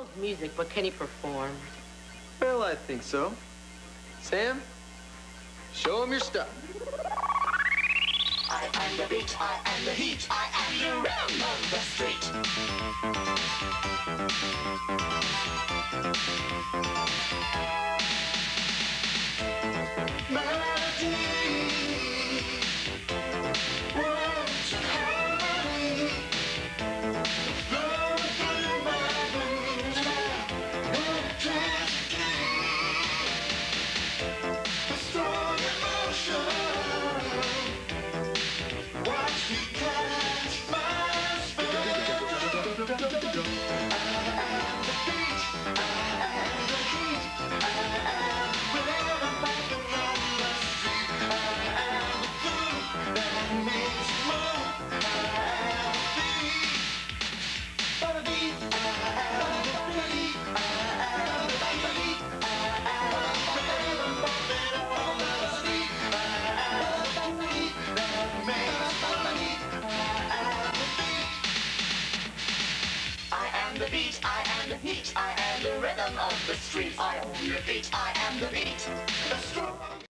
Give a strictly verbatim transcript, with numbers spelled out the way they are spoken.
knows music, but can he perform? Well, I think so. Sam, show him your stuff. I am the beat, I am the heat, I am the rhythm of the street. Melody, words and harmony, flow through my bones now, electricity, a strong emotion. Watch me catch my spell. I am the beat, I am the heat, I am the rhythm of the street. I am the glue that makes you move. I am the beat, I am the beat, I am the beat, I am the beat, I am the rhythm of the street. I am the beat that makes you move. I am the beat, I am the heat, I am the rhythm of the street. I own your beat, I am the beat.